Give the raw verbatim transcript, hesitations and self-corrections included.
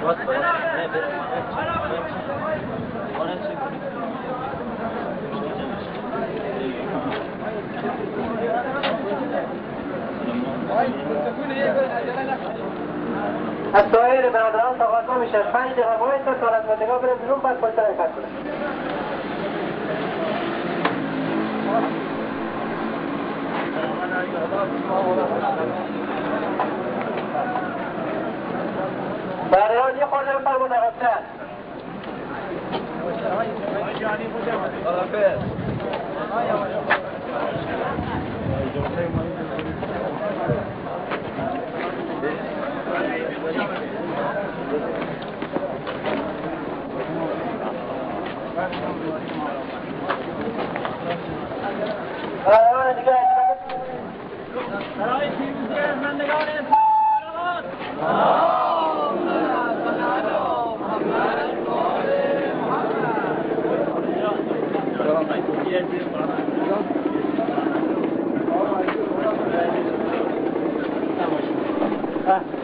از سایر برادران تقاضا میشه پنج دقیقه باید تا سالت مدنگاه بریم بیرون بعد پایتر حرکت کنیم. برادران یه خورده بفرمون عقب‌تر. برادران دیگه برای تیم رهنمندگان اسلام Ah.